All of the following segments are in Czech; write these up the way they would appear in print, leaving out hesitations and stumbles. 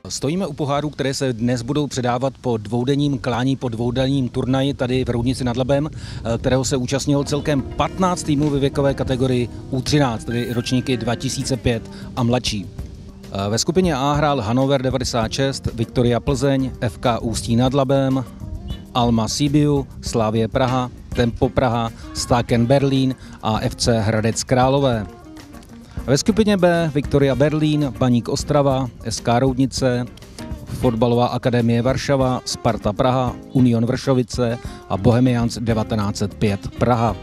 Stojíme u pohárů, které se dnes budou předávat po dvoudenním klání, po dvoudenním turnaji tady v Roudnici nad Labem, kterého se účastnilo celkem 15 týmů ve věkové kategorii U13, tedy ročníky 2005 a mladší. Ve skupině A hrál Hannover 96, Viktoria Plzeň, FK Ústí nad Labem, Alma Sibiu, Slavie Praha, Tempo Praha, Staken Berlín a FC Hradec Králové. Ve skupině B Viktoria Berlín, Baník Ostrava, SK Roudnice, Fotbalová akademie Varšava, Sparta Praha, Union Vršovice a Bohemians 1905 Praha.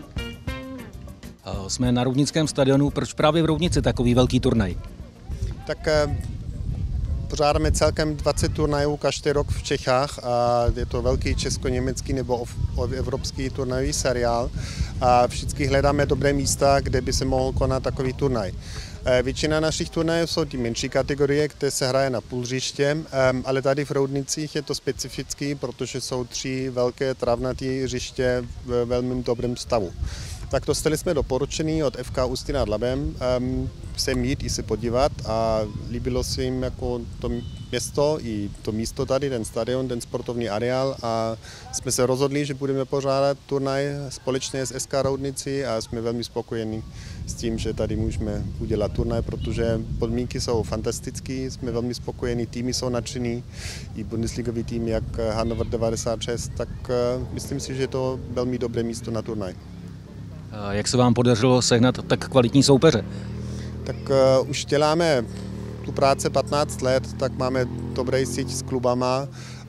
Jsme na Roudnickém stadionu. Proč právě v Roudnici takový velký turnaj? Tak pořádáme celkem 20 turnajů každý rok v Čechách a je to velký česko-německý nebo evropský turnajový seriál a vždycky hledáme dobré místa, kde by se mohl konat takový turnaj. Většina našich turnajů jsou ty menší kategorie, které se hraje na půl hřiště, ale tady v Roudnicích je to specifický, protože jsou 3 velké travnaté hřiště v velmi dobrém stavu. Tak dostali jsme doporučení od FK Ústí nad Labem sem jít i se podívat a líbilo se jim jako to město i to místo tady, ten stadion, ten sportovní areál a jsme se rozhodli, že budeme pořádat turnaj společně s SK Roudnicí a jsme velmi spokojení s tím, že tady můžeme udělat turnaj, protože podmínky jsou fantastické, jsme velmi spokojení, týmy jsou nadšený, i bundesligový tým jak Hannover 96, tak myslím si, že je to velmi dobré místo na turnaj. Jak se vám podařilo sehnat tak kvalitní soupeře? Tak už děláme tu práci 15 let, tak máme dobrý síť s klubama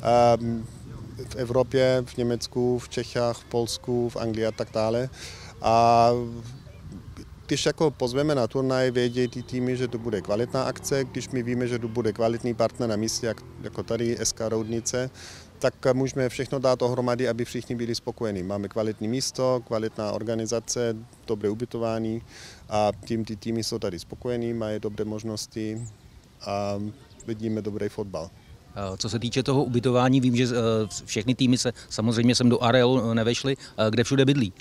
v Evropě, v Německu, v Čechách, v Polsku, v Anglii a tak dále. A když jako pozveme na turnaj, vědí ty týmy, že to bude kvalitná akce, když my víme, že to bude kvalitní partner na místě, jako tady SK Roudnice, tak můžeme všechno dát dohromady, aby všichni byli spokojení. Máme kvalitní místo, kvalitná organizace, dobré ubytování a ty týmy jsou tady spokojení, mají dobré možnosti a vidíme dobrý fotbal. Co se týče toho ubytování, vím, že všechny týmy se samozřejmě sem do areálu nevešly. Kde všude bydlí?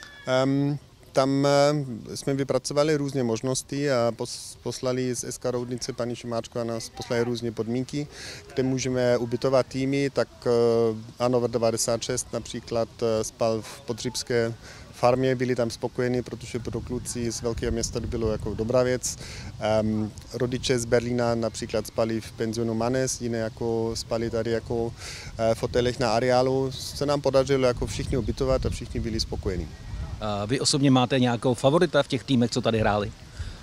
Tam jsme vypracovali různé možnosti a poslali z SK Roudnice paní Šimáčko a nás poslali různé podmínky, kde můžeme ubytovat týmy, tak Hannover 96 například spal v Podřibské farmě, byli tam spokojení, protože pro kluci z velkého města to bylo jako dobrá věc. Rodiče z Berlína například spali v penzionu Manes, jiné jako spali tady jako v hotelech na areálu. Se nám podařilo jako všichni ubytovat a všichni byli spokojení. Vy osobně máte nějakou favorita v těch týmech, co tady hráli?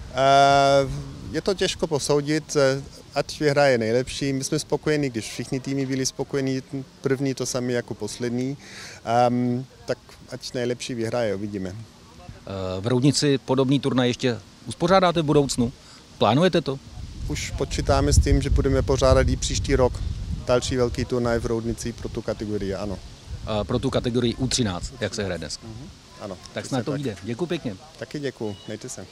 Je to těžko posoudit, ať vyhraje nejlepší. My jsme spokojení, když všichni týmy byli spokojení, první to samé jako poslední, tak ať nejlepší vyhraje, uvidíme. V Roudnici podobný turnaj ještě uspořádáte v budoucnu? Plánujete to? Už počítáme s tím, že budeme pořádat i příští rok další velký turnaj v Roudnici pro tu kategorii, ano. Pro tu kategorii U13, jak se hraje dnes? Ano. Tak snad to vyjde. Děkuji pěkně. Taky děkuji, mějte se.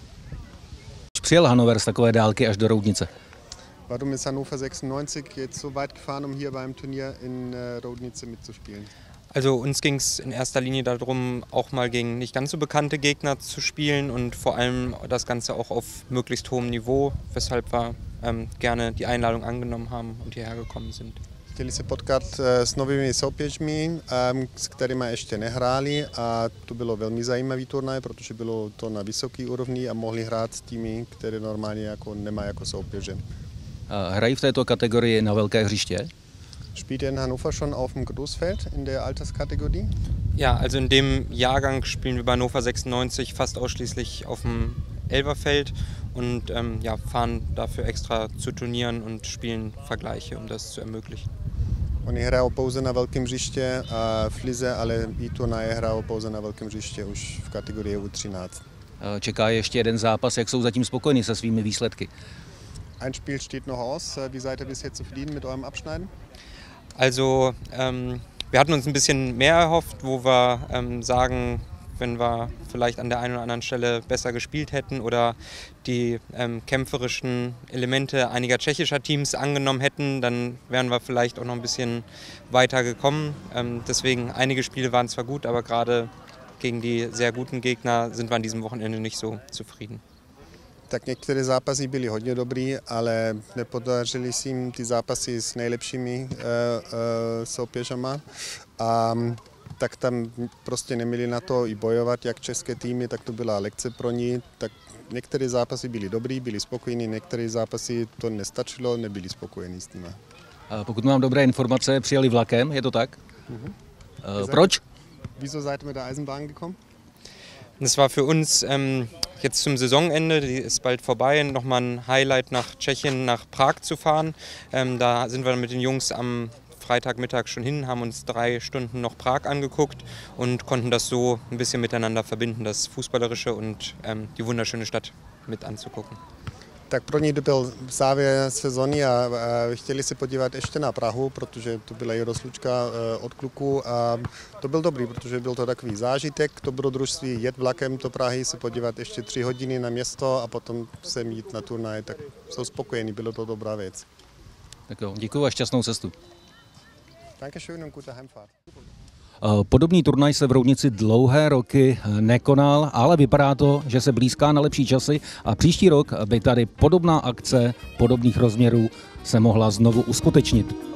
Přijel Hannover z takové dálky až do Roudnice? Warum ist Hannover 96 jetzt so weit gefahren, hier beim Turnier in Roudnice mitzuspielen? Also uns ging es in erster Linie darum, auch mal gegen nicht ganz so bekannte Gegner zu spielen und vor allem das Ganze auch auf möglichst hohem Niveau, weshalb wir gerne die Einladung angenommen haben und hierher gekommen sind. Chtěli se potkat s novými soupeřmi, s kterými ještě nehráli a to bylo velmi zajímavý turnaj, protože bylo to na vysoký úrovni a mohli hrát s týmy, které normálně jako nemají jako soupeře. Hrají v této kategorii na velké hřiště? Spielt in Hannover schon auf dem Großfeld in der Alterskategorie? Ja, also in dem Jahrgang spielen wir bei Hannover 96 fast ausschließlich auf dem Elverfeld und fahren dafür extra zu Turnieren und spielen Vergleiche, um das zu ermöglichen. Oni hrajou pouze na velkém hřiště a v lize, ale i turnaje hrajou pouze na velkém hřiště už v kategorii U13. Čeká ještě jeden zápas, jak jsou zatím spokojení se svými výsledky? Ein Spiel steht noch aus. Wie seid ihr bis jetzt zufrieden mit eurem Abschneiden? Also wir hatten uns ein bisschen mehr erhofft, wo wir sagen, wenn wir vielleicht an der einen oder anderen Stelle besser gespielt hätten oder die kämpferischen Elemente einiger tschechischer Teams angenommen hätten, dann wären wir vielleicht auch noch ein bisschen weiter gekommen. Deswegen, einige Spiele waren zwar gut, aber gerade gegen die sehr guten Gegner sind wir an diesem Wochenende nicht so zufrieden. Tak některé zápasy byly hodně dobrý, ale nepodařily se jim ty zápasy s nejlepšími soupeřama. A tak tam prostě neměli na to i bojovat, jak české týmy, tak to byla lekce pro ní. Tak některé zápasy byly dobrý, byli spokojení, některé zápasy to nestačilo, nebyli spokojení s nimi. Pokud mám dobré informace, přijeli vlakem, je to tak? Proč? Wieso seid ihr mit der Eisenbahn gekommen? Das war für uns jetzt zum Saisonende, die ist bald vorbei, nochmal ein Highlight nach Tschechien, nach Prag zu fahren. Da sind wir mit den Jungs am Freitagmittag schon hin, haben uns 3 Stunden noch Prag angeguckt und konnten das so ein bisschen miteinander verbinden, das Fußballerische und die wunderschöne Stadt mit anzugucken. Tak pro ní to byl závěr sezóny a chtěli se podívat ještě na Prahu, protože to byla i rozlučka od kluků a to byl dobrý, protože byl to takový zážitek, to dobrodružství, jet vlakem do Prahy, se podívat ještě 3 hodiny na město a potom se jít na turnaj, tak jsou spokojení, bylo to dobrá věc. Tak jo, děkuji a šťastnou cestu. Dankeschön und gute Heimfahrt. Podobný turnaj se v Roudnici dlouhé roky nekonal, ale vypadá to, že se blízká na lepší časy a příští rok by tady podobná akce podobných rozměrů se mohla znovu uskutečnit.